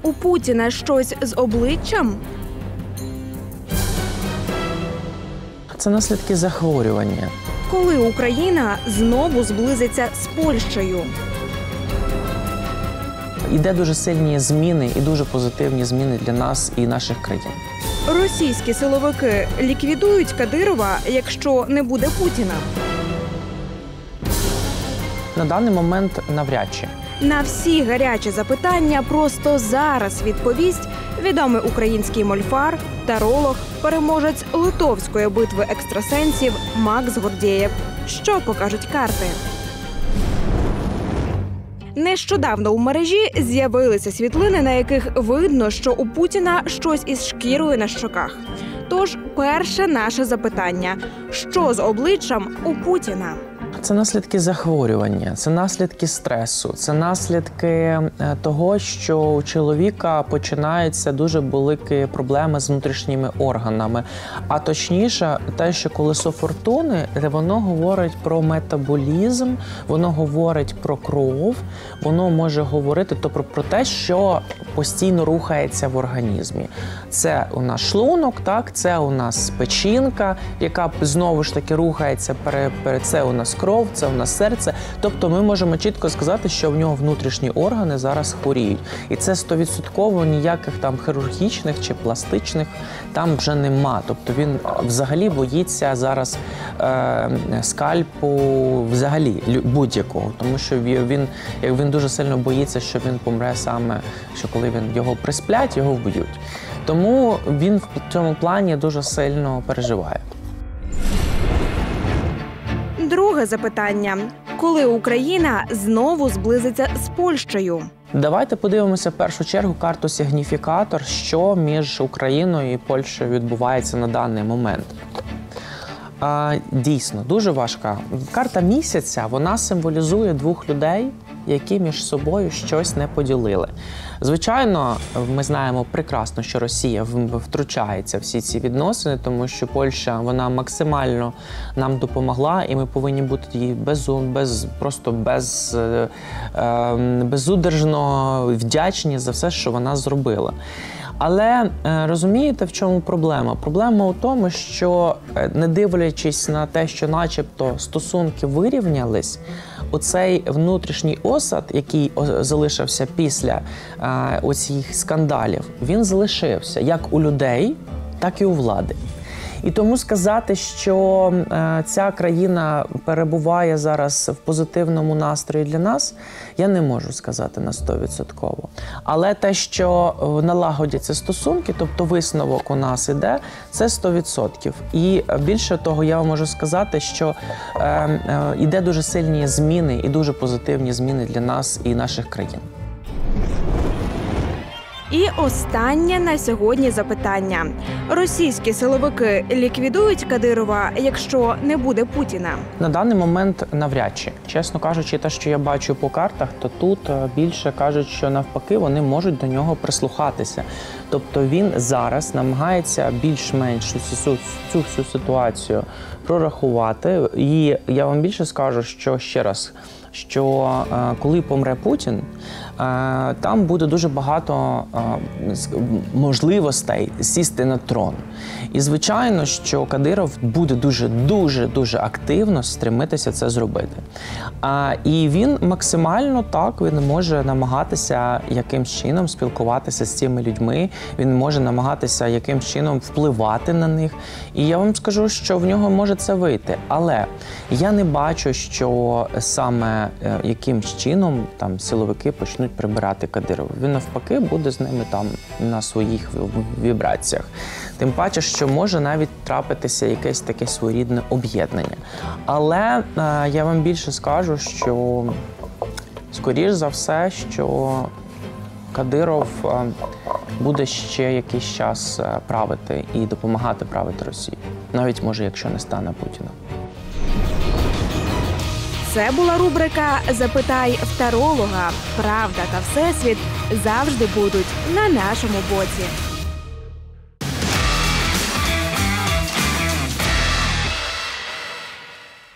У Путіна щось з обличчям? Це наслідки захворювання. Коли Україна знову зблизиться з Польщею? Іде дуже сильні зміни і дуже позитивні зміни для нас і наших країн. Російські силовики ліквідують Кадирова, якщо не буде Путіна? На даний момент навряд чи. На всі гарячі запитання просто зараз відповість відомий український мольфар, таролог, переможець литовської битви екстрасенсів Макс Гордєєв. Що покажуть карти? Нещодавно у мережі з'явилися світлини, на яких видно, що у Путіна щось із шкірою на щоках. Тож, перше наше запитання – що з обличчям у Путіна? Це наслідки захворювання, це наслідки стресу, це наслідки того, що у чоловіка починаються дуже великі проблеми з внутрішніми органами. А точніше, те, що колесо фортуни, воно говорить про метаболізм, воно говорить про кров, воно може говорити про те, що постійно рухається в організмі. Це у нас шлунок, так, це у нас печінка, яка знову ж таки рухається, це у нас кров, це у нас серце. Тобто ми можемо чітко сказати, що в нього внутрішні органи зараз хворіють. І це 100% ніяких там хірургічних чи пластичних там вже нема. Тобто він взагалі боїться зараз скальпу взагалі будь-якого. Тому що він дуже сильно боїться, що він помре саме, що коли його присплять, його вб'ють. Тому він в цьому плані дуже сильно переживає. Друге запитання. Коли Україна знову зблизиться з Польщею? Давайте подивимося в першу чергу карту сигніфікатор, що між Україною і Польщею відбувається на даний момент. Дійсно, дуже важка. Карта місяця, вона символізує двох людей, які між собою щось не поділили. Звичайно, ми знаємо прекрасно, що Росія втручається в всі ці відносини, тому що Польща, вона максимально нам допомогла, і ми повинні бути їй безудержно вдячні за все, що вона зробила. Але розумієте, в чому проблема? Проблема у тому, що не дивлячись на те, що начебто стосунки вирівнялись, оцей внутрішній осад, який залишився після оцих скандалів, він залишився як у людей, так і у влади. І тому сказати, що ця країна перебуває зараз в позитивному настрої для нас, я не можу сказати на 100%. Але те, що налагодяться стосунки, тобто висновок у нас іде, це 100%. І більше того, я вам можу сказати, що іде дуже сильні зміни і дуже позитивні зміни для нас і наших країн. І останнє на сьогодні запитання. Російські силовики ліквідують Кадирова, якщо не буде Путіна? На даний момент навряд чи. Чесно кажучи, те, що я бачу по картах, то тут більше кажуть, що навпаки вони можуть до нього прислухатися. Тобто він зараз намагається більш-менш цю всю ситуацію прорахувати. І я вам більше скажу, що ще раз, що коли помре Путін, там буде дуже багато можливостей сісти на трон. І звичайно, що Кадиров буде дуже активно стремитися це зробити. І він максимально так, він може намагатися якимсь чином спілкуватися з цими людьми, він може намагатися якимсь чином впливати на них. І я вам скажу, що в нього може це вийти. Але я не бачу, що саме якимсь чином там силовики почнуть прибирати Кадирова. Він навпаки буде з ними там на своїх вібраціях. Тим паче, що може навіть трапитися якесь таке своєрідне об'єднання. Але я вам більше скажу, що скоріш за все, що Кадиров буде ще якийсь час правити і допомагати правити Росії. Навіть, може, якщо не стане Путіна. Це була рубрика «Запитай в таролога». Правда та всесвіт завжди будуть на нашому боці.